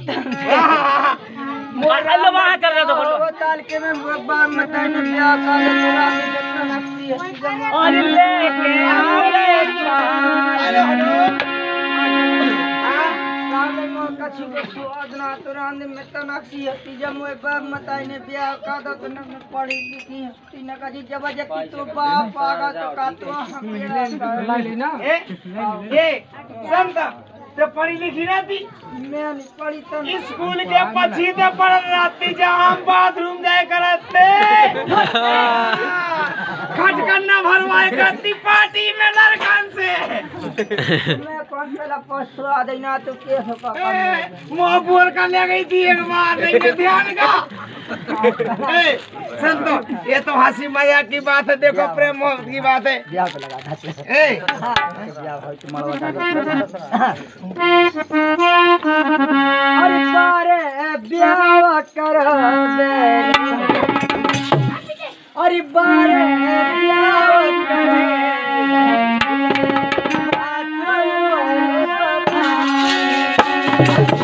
अल्लाह वहां कर रहा तो बोलो वो ताल के में बाप मत ने ब्याह का तोरा के कितना नक्सी है और लेके आवे अरे हलो हां साले मो कछु को स्वाद ना तोरा ने में तो नक्सी है जब वो बाप मत ने ब्याह का तो न पढ़ी लिखी तीन का जी जबरदस्ती तो बाप आगा तो का तो हम ला ली ना ए संता तो पढ़ी लिखी रहती मैं नहीं पढ़ी तो स्कूल के पछी ते पढ़ रहती जहां बाथरूम जाए करते खटकन्ना भरवाए करती पार्टी में लड़कन से मैं कौन पहला पछुआ देना तो के हो पापा मुंह बोल कर ले गई थी एक बार नहीं ध्यान का ए संतो ये तो हंसी मजाक की बात है देखो प्रेम मोहब्बत की बात है ब्याह पे लगा था ए ब्याह हो तो मरवा अरे बारे ब्याह कर दे अरे बारे ब्याह कर